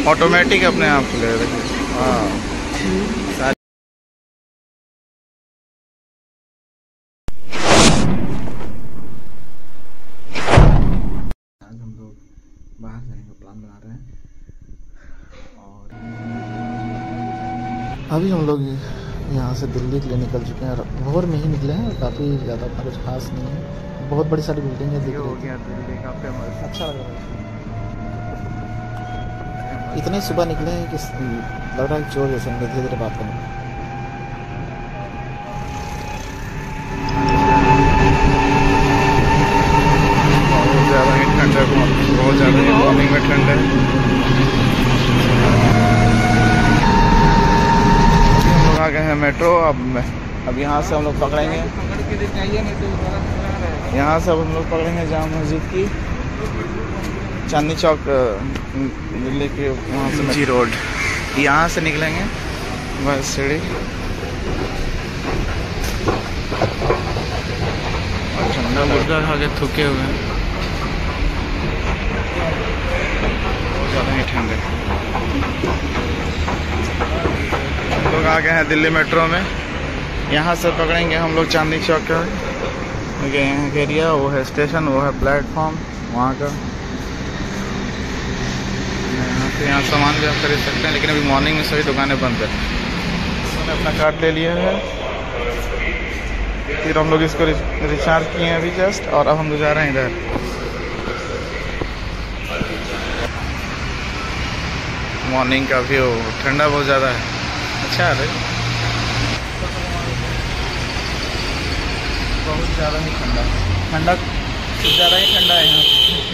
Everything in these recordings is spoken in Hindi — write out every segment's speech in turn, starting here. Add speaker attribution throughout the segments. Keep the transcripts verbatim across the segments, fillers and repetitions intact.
Speaker 1: ऑटोमेटिक अपने आप खुले देखिए। हाँ सारी आज हम लोग बाहर जाने का प्लान बना रहे हैं और अभी हम लोग यहाँ से दिल्ली के लिए निकल चुके हैं और भोर में ही निकले हैं। काफ़ी ज़्यादा कुछ खास नहीं है, बहुत बड़ी सारी बिल्डिंग है, दिख रही है। दिल्ली का फेमस अच्छा लग रहा है। इतने सुबह निकले हैं कि लग रहा है चोर जैसे धीरे धीरे बात करें। बहुत ज़्यादा ही ठंड है, बहुत ज़्यादा ही मॉर्निंग में ठंड है। हम लोग आ गए हैं मेट्रो। अब अब यहाँ से हम लोग पकड़ेंगे, यहाँ से अब हम लोग पकड़ेंगे जामा मस्जिद की चांदनी चौक दिल्ली के वहाँ से जी रोड। यहाँ से निकलेंगे बस सीढ़ी और ठंडा मुर्गा खा के थूके हुए हैं। बहुत ज़्यादा ही ठंड है। हम लोग आ गए हैं दिल्ली मेट्रो में। यहाँ से पकड़ेंगे हम लोग चांदनी चौक का यहाँ का एरिया, वो है स्टेशन, वो है प्लेटफॉर्म वहाँ का। तो यहाँ सामान भी आप खरीद सकते हैं, लेकिन अभी मॉर्निंग में सभी दुकानें बंद है। मैंने अपना कार्ड ले लिया है, फिर हम लोग इसको रिचार्ज किए हैं अभी जस्ट, और अब हम लोग जा रहे हैं इधर। मॉर्निंग का व्यू, ठंडा बहुत ज़्यादा है, अच्छा है भाई, बहुत ज़्यादा ही ठंडा ठंडा ज़्यादा ही ठंडा है यहाँ।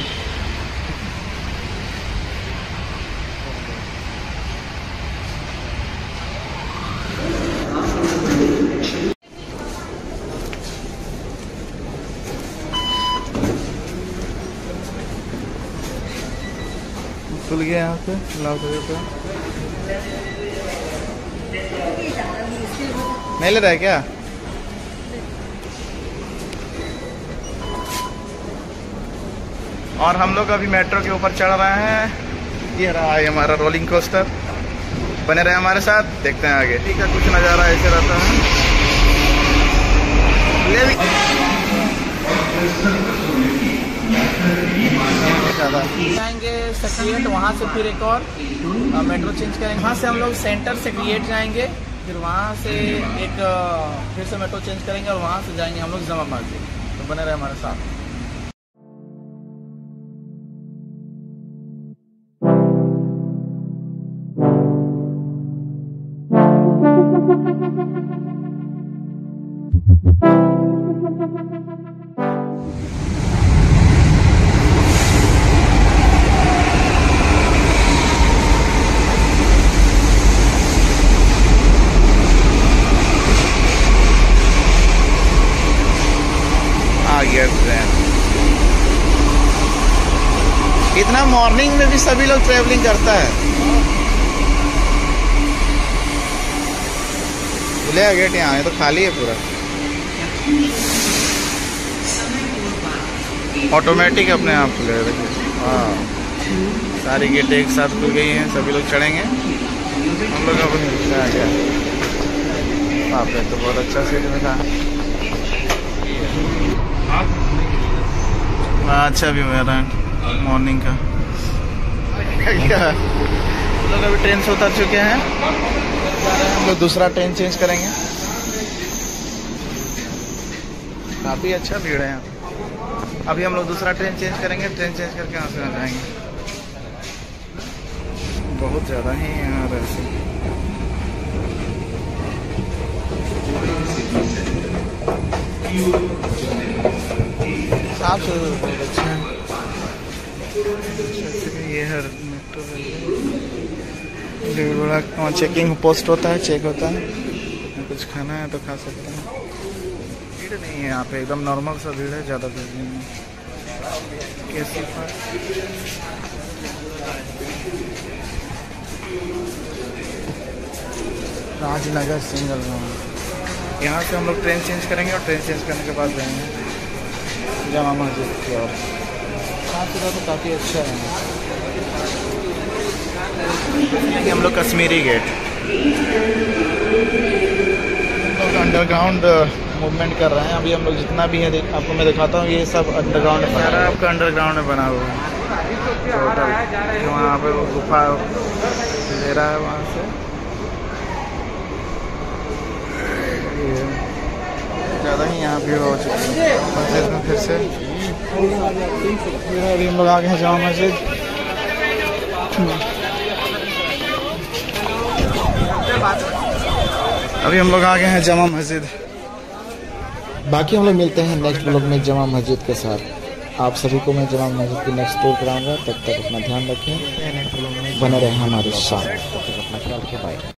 Speaker 1: खुल गया यहाँ पे लाल कलर पे, नहीं ले रहा है क्या? और हम लोग अभी मेट्रो के ऊपर चढ़ रहे हैं। ये रहा है हमारा रोलिंग कोस्टर, बने रहे हमारे साथ, देखते हैं आगे। ठीक है, कुछ नज़ारा ऐसे रहता है। जाएंगे सेक्रेट, वहाँ से फिर एक और मेट्रो चेंज करेंगे। वहाँ से हम लोग सेंटर सेक्रेट जाएंगे, फिर वहाँ से एक फिर से मेट्रो चेंज करेंगे और वहाँ से जाएंगे हम लोग जामा मस्जिद। तो बने रहे हमारे साथ। इतना मॉर्निंग में भी सभी लोग ट्रैवलिंग करता है। खुलेगा गेट यहाँ, तो खाली है पूरा, ऑटोमेटिक अपने आप खुले देखिए। हाँ सारी गेट एक साथ खुल गई हैं, सभी लोग चढ़ेंगे। हम लोग अब आ गया वहाँ पे, तो बहुत अच्छा सीट में था। अच्छा भी हो रहा है मॉर्निंग का। हम लोग अभी ट्रेन से उतर चुके हैं, हम लोग दूसरा ट्रेन चेंज करेंगे। काफ़ी अच्छा भीड़ है यहाँ। अभी हम लोग दूसरा ट्रेन चेंज करेंगे, ट्रेन चेंज करके यहाँ से आ जाएंगे। बहुत ज़्यादा ही यहाँ रश है। साफ सुथरा बहुत अच्छा है। ये है मेट्रो रेलवे, बड़ा वहाँ चेकिंग पोस्ट होता है, चेक होता है। कुछ खाना है तो खा सकते हैं। भीड़ नहीं है यहाँ पे, एकदम नॉर्मल सा भीड़ है, ज़्यादा भीड़ नहीं है। कैसी राजनगर सिंगल यहाँ से हम लोग ट्रेन चेंज करेंगे और ट्रेन चेंज करने के बाद जाएंगे जामा मस्जिद की ओर। साफ सुथरा तो काफ़ी अच्छा है। हम लोग कश्मीरी गेट अंडरग्राउंड मूवमेंट कर रहे हैं। अभी हम लोग जितना भी है आपको मैं दिखाता हूँ, ये सब अंडरग्राउंड में सारा आपका अंडरग्राउंड में बना हुआ है। जो वहाँ पे गुफा ले रहा है वहाँ से ज़्यादा ही यहाँ भीड़ हो चुकी है मस्जिद में फिर से। अभी हम लोग आ गए हैं जामा मस्जिद। अभी हम लोग आ गए हैं जामा मस्जिद।
Speaker 2: बाकी हम लोग मिलते हैं नेक्स्ट ब्लॉग में जामा मस्जिद के साथ। आप सभी को मैं जामा मस्जिद की नेक्स्ट टूर कराऊंगा। तब तक अपना ध्यान रखें, बने रहें हमारे साथ। तब तक अपना ख्याल रखें। बाय।